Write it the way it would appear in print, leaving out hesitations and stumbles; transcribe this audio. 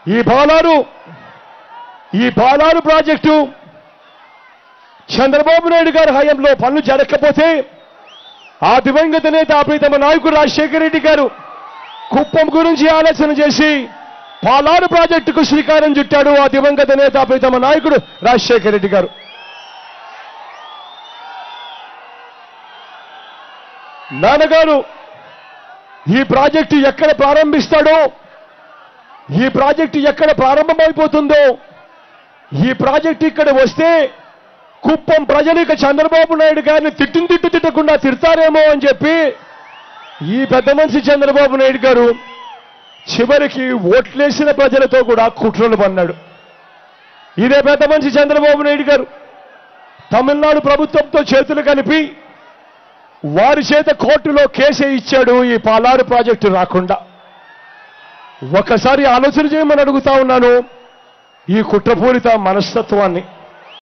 ఈ పాలారు ప్రాజెక్టు చంద్రబాబు నాయుడు గారి హయాంలో పనులు జరగకపోతే ఆ దివంగత నేత ప్రీతమ నాయకుడు రాజశేఖర రెడ్డి గారు కుప్పం గురించి ఆలోచన చేసి పాలారు ప్రాజెక్టుకు శ్రీకారం చుట్టాడు ఆ దివంగత నేత ప్రీతమ నాయకుడు రాజశేఖర రెడ్డి గారు. నాన్నగారు ఈ ప్రాజెక్టు ఎక్కడ ప్రారంభిస్తాడో, ఈ ప్రాజెక్టు ఎక్కడ ప్రారంభమైపోతుందో, ఈ ప్రాజెక్టు ఇక్కడ వస్తే కుప్పం ప్రజలు ఇక చంద్రబాబు నాయుడు గారిని తిట్టకుండా తిడతారేమో అని చెప్పి ఈ పెద్ద మనిషి చంద్రబాబు నాయుడు గారు చివరికి ఓట్లేసిన ప్రజలతో కూడా కుట్రలు పన్నాడు. ఇదే పెద్ద మనిషి చంద్రబాబు నాయుడు గారు తమిళనాడు ప్రభుత్వంతో చేతులు కలిపి వారి చేత కోర్టులో కేసు ఇచ్చాడు ఈ పాలారు ప్రాజెక్టు రాకుండా. ఒకసారి ఆలోచన చేయమని అడుగుతా ఉన్నాను ఈ కుట్రపూరిత మనస్తత్వాన్ని.